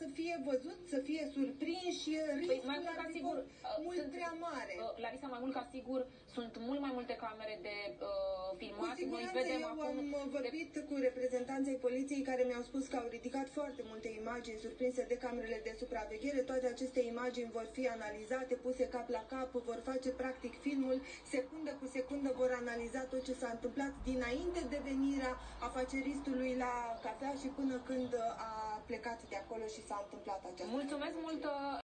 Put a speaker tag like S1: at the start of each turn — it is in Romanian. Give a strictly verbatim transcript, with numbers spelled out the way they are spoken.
S1: să fie văzut, să fie surprinși, riscul
S2: păi, mai mult ca sigur,
S1: mult
S2: sunt,
S1: prea mare.
S2: Larisa, mai mult ca sigur, sunt mult mai multe camere de uh, filmat.
S1: Cu siguranță
S2: Noi vedem
S1: eu
S2: acum
S1: am vorbit
S2: de...
S1: cu reprezentanții poliției care mi-au spus că au ridicat foarte multe imagini surprinse de camerele de supraveghere. Toate aceste imagini vor fi analizate, puse cap la cap, vor face practic filmul, secundă cu secundă vor analiza tot ce s-a întâmplat dinainte de venirea afaceristului la cafea și până când a plecat de acolo și s-a întâmplat aceasta.
S2: Mulțumesc mult!